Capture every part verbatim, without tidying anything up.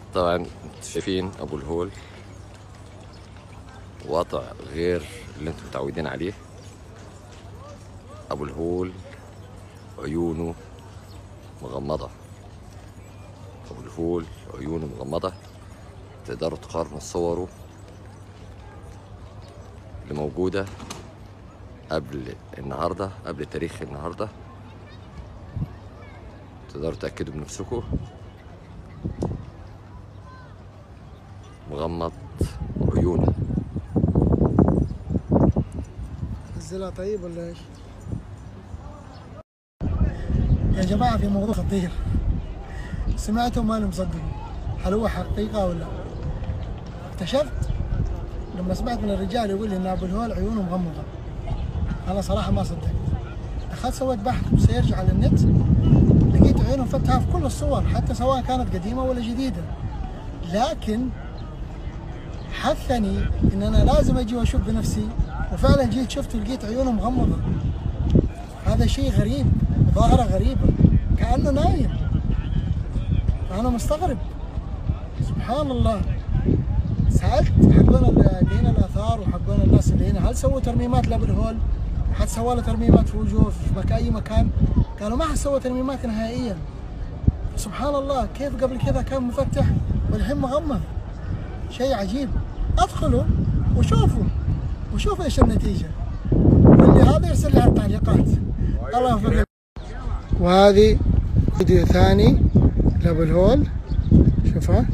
طبعا انتوا شايفين ابو الهول وضع غير اللي انتم متعودين عليه. ابو الهول عيونه مغمضة، ابو الهول عيونه مغمضة. تقدروا تقارنوا صوره اللي موجودة قبل النهاردة، قبل تاريخ النهاردة، تقدروا تأكدوا بنفسكم. مغمض عيونه. نزلها طيب ولا ايش؟ يا جماعة في موضوع خطير سمعته ما أنا مصدق، هل هو حقيقة ولا؟ اكتشفت لما سمعت من الرجال يقول لي إن أبو الهول عيونه مغمضة، أنا صراحة ما صدقت. دخلت سويت بحث وسيرج على النت، لقيت عيونه مفتحة في كل الصور، حتى سواء كانت قديمة ولا جديدة. لكن حثني إن أنا لازم أجي وأشوف بنفسي، وفعلا جيت شفت ولقيت عيونه مغمضة. هذا شيء غريب، ظاهرة غريبة، كأنه نايم. أنا مستغرب، سبحان الله. سألت حقون اللي هنا الآثار وحقون الناس اللي هنا، هل سووا ترميمات لأبو الهول؟ حد سوى له ترميمات في وجوه في مكان أي مكان؟ قالوا ما حد سوى ترميمات نهائيا. سبحان الله، كيف قبل كذا كان مفتح والحين مغمض؟ شيء عجيب. ادخلوا وشوفوا وشوفوا ايش النتيجة. واللي هذا يرسل لي على التعليقات. الله يغفر. وهذه فيديو ثاني لأبو الهول، شوفها.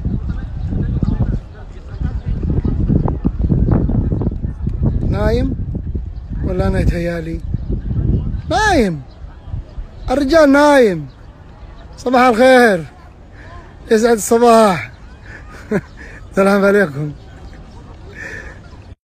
نايم ولا أنا يتهيالي؟ نايم، الرجال نايم. صباح الخير، يسعد الصباح. السلام عليكم.